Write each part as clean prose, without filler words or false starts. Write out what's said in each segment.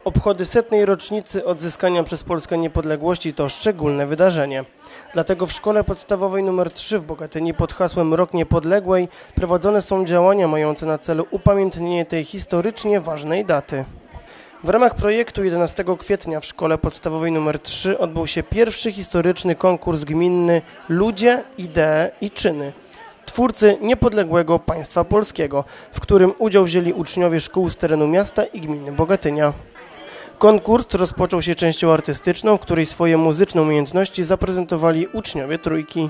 Obchody 100. rocznicy odzyskania przez Polskę niepodległości to szczególne wydarzenie. Dlatego w Szkole Podstawowej nr 3 w Bogatyni pod hasłem Rok Niepodległej prowadzone są działania mające na celu upamiętnienie tej historycznie ważnej daty. W ramach projektu 11 kwietnia w Szkole Podstawowej nr 3 odbył się pierwszy historyczny konkurs gminny Ludzie, idee i czyny. Twórcy niepodległego państwa polskiego, w którym udział wzięli uczniowie szkół z terenu miasta i gminy Bogatynia. Konkurs rozpoczął się częścią artystyczną, w której swoje muzyczne umiejętności zaprezentowali uczniowie trójki.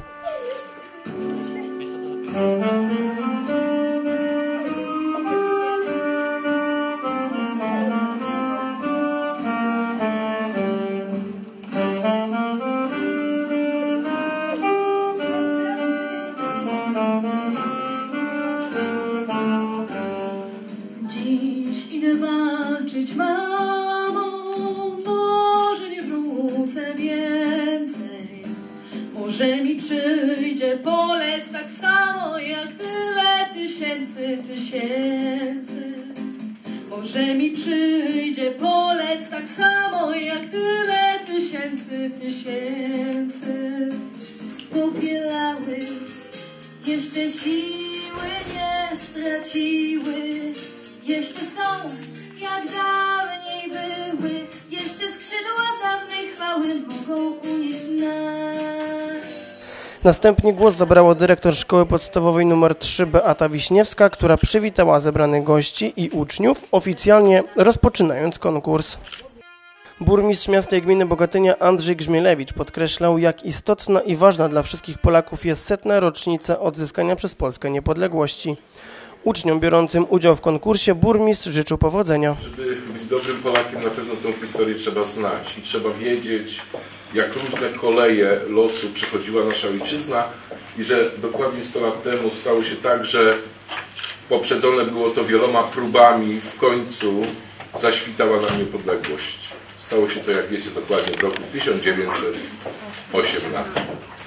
Dziś idę walczyć, mamo, może nie wrócę więcej. Może mi przyjdzie polec tak samo jak tyle tysięcy. Może mi przyjdzie polec tak samo jak tyle tysięcy. Popielały, jeszcze siły nie straciły. Jeszcze są, jak dawniej były, jeszcze skrzydła dawnej chwały mogą unieść nas. Następnie głos zabrała dyrektor Szkoły Podstawowej nr 3 Beata Wiśniewska, która przywitała zebranych gości i uczniów, oficjalnie rozpoczynając konkurs. Burmistrz miasta i gminy Bogatynia Andrzej Grzmielewicz podkreślał, jak istotna i ważna dla wszystkich Polaków jest 100. rocznica odzyskania przez Polskę niepodległości. Uczniom biorącym udział w konkursie burmistrz życzył powodzenia. Żeby być dobrym Polakiem, na pewno tę historię trzeba znać i trzeba wiedzieć, jak różne koleje losu przechodziła nasza ojczyzna i że dokładnie 100 lat temu stało się tak, że poprzedzone było to wieloma próbami, w końcu zaświtała nam niepodległość. Stało się to, jak wiecie, dokładnie w roku 1918.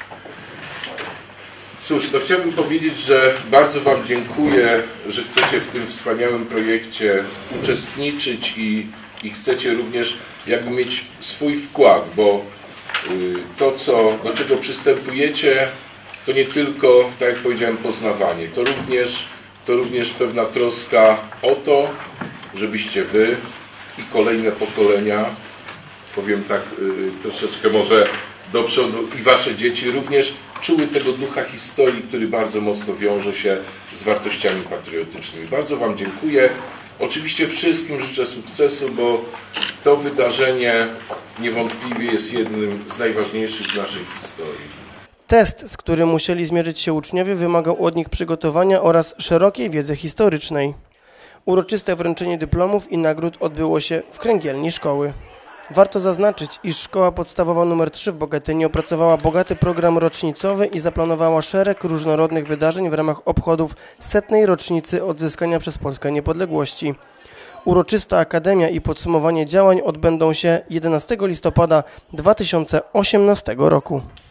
Cóż, no chciałbym powiedzieć, że bardzo Wam dziękuję, że chcecie w tym wspaniałym projekcie uczestniczyć i chcecie również jakby mieć swój wkład, bo to, do czego przystępujecie, to nie tylko, tak jak powiedziałem, poznawanie, to również pewna troska o to, żebyście Wy i kolejne pokolenia, powiem tak troszeczkę może do przodu, i Wasze dzieci również czuły tego ducha historii, który bardzo mocno wiąże się z wartościami patriotycznymi. Bardzo Wam dziękuję. Oczywiście wszystkim życzę sukcesu, bo to wydarzenie niewątpliwie jest jednym z najważniejszych w naszej historii. Test, z którym musieli zmierzyć się uczniowie, wymagał od nich przygotowania oraz szerokiej wiedzy historycznej. Uroczyste wręczenie dyplomów i nagród odbyło się w kręgielni szkoły. Warto zaznaczyć, iż Szkoła Podstawowa nr 3 w Bogatyni opracowała bogaty program rocznicowy i zaplanowała szereg różnorodnych wydarzeń w ramach obchodów 100. rocznicy odzyskania przez Polskę niepodległości. Uroczysta akademia i podsumowanie działań odbędą się 11 listopada 2018 roku.